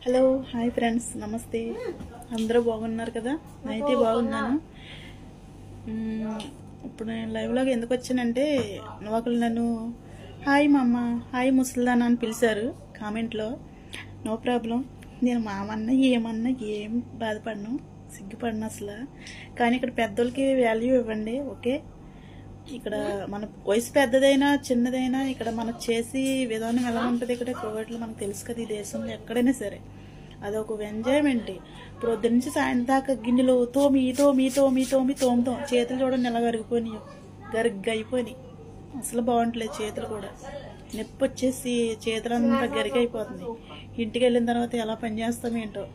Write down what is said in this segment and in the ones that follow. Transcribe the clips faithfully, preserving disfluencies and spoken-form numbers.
Hello hi friends, నమస్తే. అందరూ బాగున్నారు కదా? నేనైతే బాగున్నాను. ఇప్పుడు నేను లైవ్లోకి ఎందుకు వచ్చానంటే, ఒకళ్ళు నన్ను హాయ్ మామ, హాయ్ ముసల్దానా అని పిలిచారు కామెంట్లో. నో ప్రాబ్లం, నేను మామన్నా ఏమన్నా ఏం బాధపడను, సిగ్గుపడను అసలు. కానీ ఇక్కడ పెద్దోళ్ళకి వాల్యూ ఇవ్వండి, ఓకే? ఇక్కడ మన వయసు పెద్దదైనా చిన్నదైనా ఇక్కడ మనం చేసి విధానం ఎలా ఉంటుంది ఇక్కడ కోవిడ్లో మనకు తెలుసు కదా. ఈ దేశంలో ఎక్కడైనా సరే అదొక ఎంజాయ్మెంట్. ఇప్పుడు వద్ద నుంచి సాయంత్రం దాకా గిన్నెలు తోమి తోమి తోమి తోమి తోముతాం. చేతులు చూడండి ఎలా గరిగిపోయినాయి, గరిగ్గా అయిపోయినాయి. అసలు బాగుంటలేదు చేతులు కూడా. నొప్పి వచ్చేసి చేతులంతా గరిగి అయిపోతుంది. ఇంటికి వెళ్ళిన తర్వాత ఎలా పని చేస్తాం ఏంటో.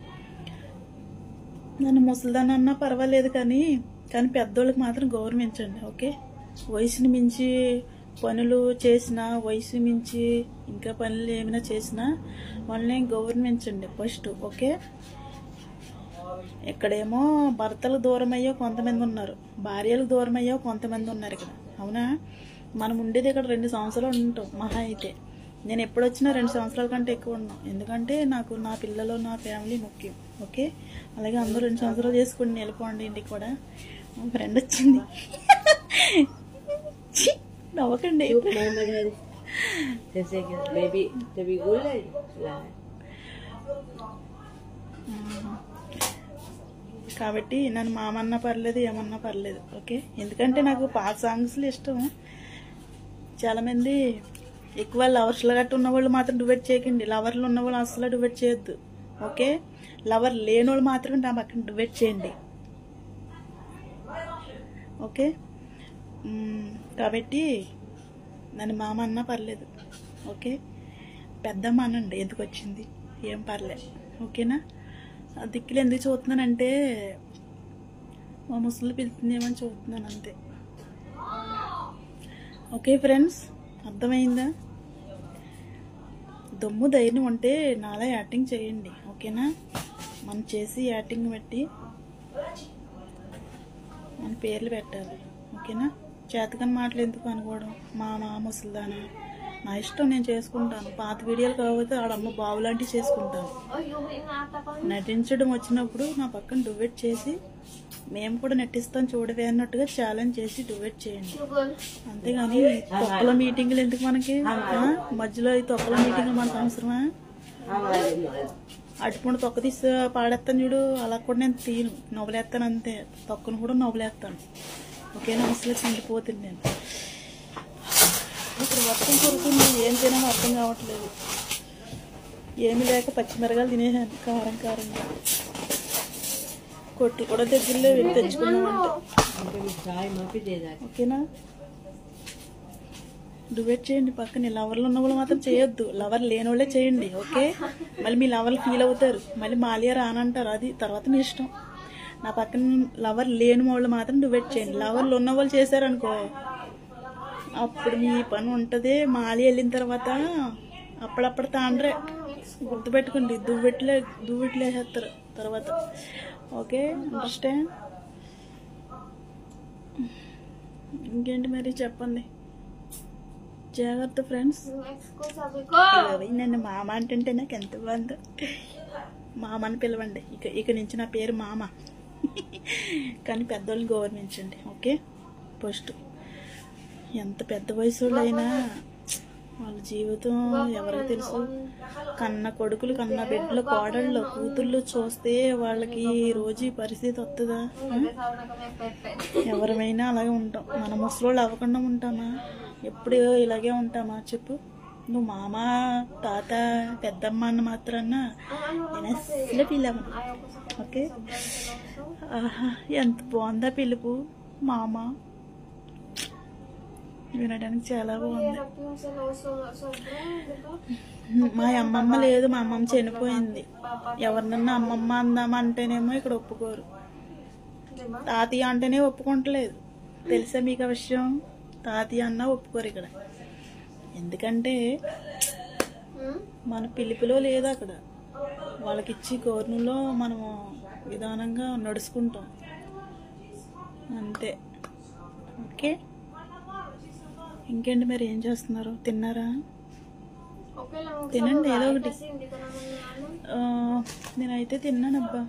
నన్ను ముసలిదాన్ని అన్నా పర్వాలేదు, కానీ కానీ పెద్దోళ్ళకి మాత్రం గౌరవించండి, ఓకే? వయసుని మించి పనులు చేసినా, వయసు మించి ఇంకా పనులు ఏమైనా చేసినా వాళ్ళని గౌరవించండి ఫస్ట్, ఓకే? ఇక్కడేమో భర్తలు దూరం అయ్యో కొంతమంది ఉన్నారు, భార్యలకు దూరం అయ్యో కొంతమంది ఉన్నారు ఇక్కడ, అవునా? మనం ఉండేది ఇక్కడ రెండు సంవత్సరాలు ఉంటాం మహా అయితే. నేను ఎప్పుడు వచ్చినా రెండు సంవత్సరాల కంటే ఎక్కువ ఉన్నాం, ఎందుకంటే నాకు నా పిల్లలు నా ఫ్యామిలీ ముఖ్యం, ఓకే? అలాగే అందరూ రెండు సంవత్సరాలు చేసుకుని వెళ్ళిపోండి ఇంటికి కూడా. మా ఫ్రెండ్ వచ్చింది, నవ్వకండి. కాబట్టి నన్ను మామన్నా పర్లేదు, ఏమన్నా పర్లేదు, ఓకే? ఎందుకంటే నాకు పాత సాంగ్స్లు ఇష్టం. చాలామంది ఎక్కువ లవర్స్లో గట్టు ఉన్నవాళ్ళు మాత్రం డివైడ్ చేయకండి. లవర్లు ఉన్నవాళ్ళు అసలు డివైడ్ చేయొద్దు, ఓకే? లవర్ లేని వాళ్ళు మాత్రమే నా పక్కన డివైడ్ చేయండి, ఓకే? కాబట్టి నన్ను మామ అన్నా పర్లేదు, ఓకే? పెద్దమ్మ అనండి, ఎందుకు వచ్చింది ఏం పర్లేదు, ఓకేనా? దిక్కులు ఎందుకు చూస్తున్నానంటే మా ముసలి పిలుతుందేమని చూస్తున్నాను అంతే, ఓకే ఫ్రెండ్స్? అర్థమైందా? దమ్ము ధైర్యం ఉంటే నాలా యాక్టింగ్ చేయండి, ఓకేనా? మనం చేసి యాక్టింగ్ పెట్టి మన పేర్లు పెట్టాలి, ఓకేనా? చేతకని మాటలు ఎందుకు అనుకోవడం, మా మా ముసలిదానా, నా ఇష్టం, నేను చేసుకుంటాను. పాత వీడియోలు కాకపోతే ఆడమ్మ బావులాంటివి చేసుకుంటాను. నటించడం వచ్చినప్పుడు నా పక్కన డివైడ్ చేసి మేము కూడా నటిస్తాం చూడవే అన్నట్టుగా ఛాలెంజ్ చేసి డివైడ్ చేయండి, అంతేగాని తొక్కల మీటింగ్లు ఎందుకు మనకి? మధ్యలో ఈ తొక్కల మీటింగ్లు మనకు అవసరమా? అటుపుండు తొక్క తీసి పాడేస్తాను చూడు, అలా కూడా నేను తీను, నవ్వులేస్తాను అంతే. తొక్కను కూడా నవ్వులేస్తాను, ఓకేనా? అసలు చిండిపోతుంది నేను. ఇప్పుడు వర్షం కురుతుంది, ఏం తినాలో అర్థం కావట్లేదు. ఏమీ లేక పచ్చిమిరగాయలు తినేసాను కారం కారంగా. కొట్టు కూడా దగ్గరలో వెళ్ళి తెచ్చుకున్నామంటే, ఓకేనా? డివైడ్ చేయండి పక్కన. లవర్లు ఉన్న వాళ్ళు మాత్రం చేయొద్దు, లవర్ లేని వాళ్ళే చేయండి, ఓకే? మళ్ళీ మీ లవర్లు ఫీల్ అవుతారు, మళ్ళీ మాలియా రానంటారు, అది తర్వాత మీ ఇష్టం. నా పక్కన లవర్ లేని వాళ్ళు మాత్రం డివైడ్ చేయండి. లవర్లు ఉన్న వాళ్ళు చేశారనుకో అప్పుడు మీ పని ఉంటుంది. మాలి వెళ్ళిన తర్వాత అప్పుడప్పుడు తాండ్రే, గుర్తుపెట్టుకోండి. దువ్వెట్లే దువ్వెట్లే వేసేస్తారు తర్వాత, ఓకే? అండర్స్టాండ్? ఇంకేంటి మరి చెప్పండి. జాగ్రత్త ఫ్రెండ్స్. నన్ను మామ అంటుంటే నాకు ఎంత బాగుందో. మామని పిలవండి, ఇక ఇక నుంచి నా పేరు మామ. కానీ పెద్దోళ్ళని గౌరవించండి, ఓకే? ఫస్ట్ ఎంత పెద్ద వయసు అయినా వాళ్ళ జీవితం ఎవరికి తెలుసు? కన్న కొడుకులు, కన్న బిడ్డలు, కోడళ్ళు, కూతుళ్ళు చూస్తే వాళ్ళకి రోజు ఈ పరిస్థితి వస్తుందా? ఎవరమైనా అలాగే ఉంటాం. మన ముసలోళ్ళు అవ్వకుండా ఉంటామా? ఎప్పుడు ఇలాగే ఉంటామా చెప్పు? నువ్వు మామ, తాత, పెద్దమ్మ అన్న మాత్రాన నేను అసలు పిల్లమ్మ, ఓకే? ఆహా, ఎంత బాగుందా పిలుపు మామ, వినడానికి చాలా బాగుంది. మా అమ్మమ్మ లేదు, మా అమ్మమ్మ చనిపోయింది. ఎవరినన్నా అమ్మమ్మ అందామంటేనేమో ఇక్కడ ఒప్పుకోరు, తాతయ్య అంటేనే ఒప్పుకుంటలేదు. తెలుసా మీకు ఆ విషయం? తాతయ్య అన్నా ఒప్పుకోరు ఇక్కడ. ఎందుకంటే మన పిలుపులో లేదు అక్కడ. వాళ్ళకిచ్చి గౌరవంలో మనము విధానంగా నడుచుకుంటాం అంతే, ఓకే? ఇంకేంటి మరి, ఏం చేస్తున్నారు? తిన్నారా? తినండి ఏదో ఒకటి. నేనైతే తిన్నానబ్బా.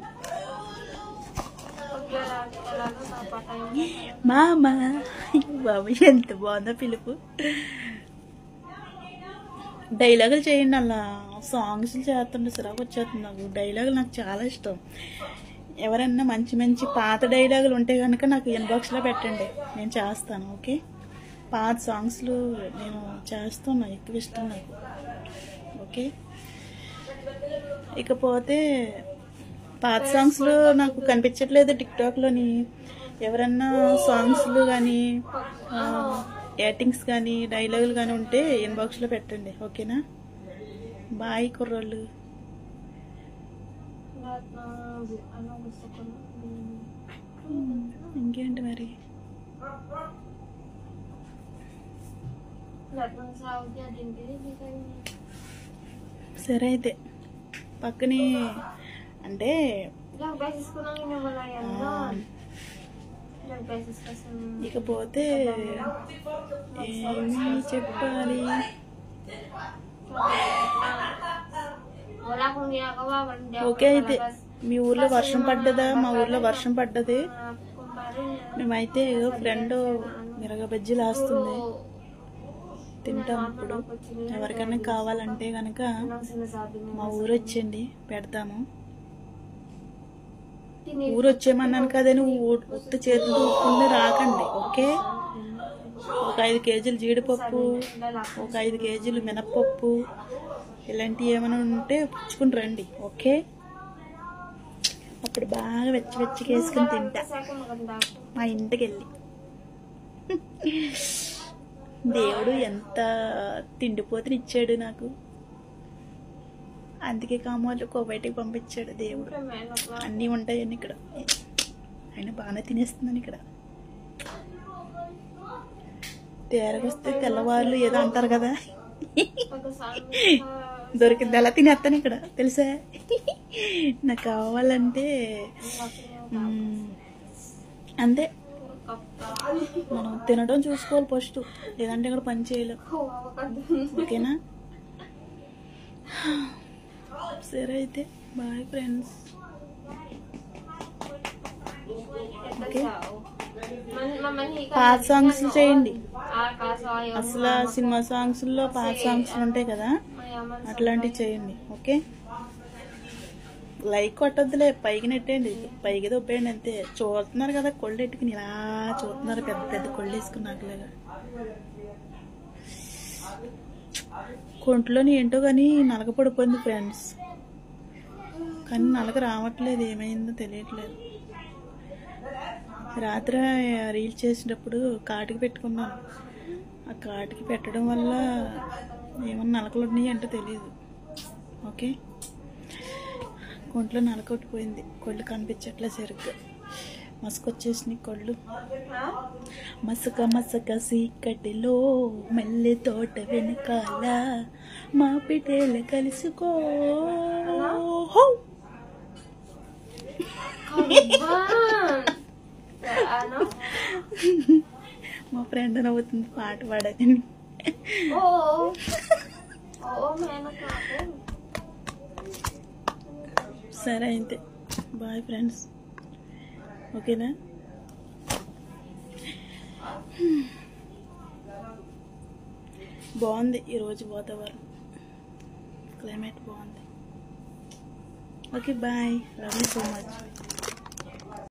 మామ బాబు ఎంత బాగుందో పిలుపు. డైలాగులు చేయండి, అలా సాంగ్స్లు చేస్తుంటే సిరాకు వచ్చేస్తుంది నాకు. డైలాగులు నాకు చాలా ఇష్టం. ఎవరన్నా మంచి మంచి పాత డైలాగులు ఉంటే కనుక నాకు ఇన్బాక్స్లో పెట్టండి, నేను చేస్తాను. ఓకే, పాత సాంగ్స్లు నేను చేస్తాను, ఎక్కువ ఇష్టం నాకు. ఓకే, ఇకపోతే పాత సాంగ్స్లో నాకు కనిపించట్లేదు టిక్టాక్లోని. ఎవరన్నా సాంగ్స్లు కానీ యాక్టింగ్స్ కానీ డైలాగులు కానీ ఉంటే ఇన్బాక్స్లో పెట్టండి. ఓకేనా, బాయ్ కుర్రోళ్ళు. ఇంకేంటి మరి? సరే అయితే పక్కనే అంటే ఇకపోతే ఏమి చెప్పాలి? ఓకే, అయితే మీ ఊర్లో వర్షం పడ్డదా? మా ఊర్లో వర్షం పడ్డది. మేమైతే ఫ్రెండ్ మిరగ బజ్జీలు వేస్తుంది, తింటాం. ఇప్పుడు ఎవరికైనా కావాలంటే కనుక మా ఊరు వచ్చేయండి, పెడతాము. ఊరు వచ్చేయమన్నాను కదా, నువ్వు ఉత్త చేతులు ఊపుకుంటే రాకండి. ఓకే, ఒక ఐదు కేజీలు జీడిపప్పు, ఒక ఐదు కేజీలు మినప్పప్పు, ఇలాంటివి ఏమైనా ఉంటే పుచ్చుకుని రండి. ఓకే, అప్పుడు బాగా వెచ్చి వెచ్చికి వేసుకుని తింటా మా ఇంటికి వెళ్ళి. దేవుడు ఎంత తిండిపోతుని ఇచ్చాడు నాకు, అందుకే కామాలు బయటికి పంపించాడు దేవుడు. అన్నీ ఉంటాయని ఇక్కడ, ఆయన బాగానే తినేస్తున్నాను ఇక్కడ. తేరగొస్తే తెల్లవారులు ఏదో అంటారు కదా, దొరికింది అలా తినేస్తాను ఇక్కడ, తెలుసా? నాకు కావాలంటే అంతే, మనం తినడం చూసుకోవాలి ఫస్ట్, లేదంటే ఇక్కడ పని చేయలేం. ఓకేనా, సరే అయితే బాయ్ ఫ్రెండ్స్. ఓకే, పాత సాంగ్స్ చేయండి. అసలు సినిమా సాంగ్స్లో పాత సాంగ్స్ ఉంటాయి కదా, అట్లాంటివి చేయండి. ఓకే, లైక్ కొట్టద్దులే, పైకి నెట్టండి, పైకి దొబ్బేయండి అంతే. చూస్తున్నారు కదా కొళ్ళు ఎట్టుకుని ఇలా చూస్తున్నారు, పెద్ద పెద్ద కొళ్ళు వేసుకున్నాకులాగా. కొంట్లోని ఏంటో కానీ నలగ పడిపోయింది ఫ్రెండ్స్, కానీ నలగ రావట్లేదు, ఏమైందో తెలియట్లేదు. రాత్రి రీల్ చేసినప్పుడు కాటికి పెట్టుకున్నాను, ఆ కాటికి పెట్టడం వల్ల ఏమన్నా నలకలు ఉన్నాయి అంటే తెలియదు. ఓకే, కొంట్లో నలకొట్టిపోయింది, కొళ్ళు కనిపించట్లేదు సరిగ్గా, మసుకొచ్చేసినాయి కొళ్ళు. మసక మసక సీకటిలో మల్లె తోట వెనకాల మా పిటేల కలుసుకో. మా ఫ్రెండ్ నవ్వుతుంది పాట పాడని. సరే అయితే బాయ్ ఫ్రెండ్స్. ఓకేనా, బాగుంది ఈరోజు వాతావరణం, క్లైమేట్ బాగుంది. Okay bye, love you so much.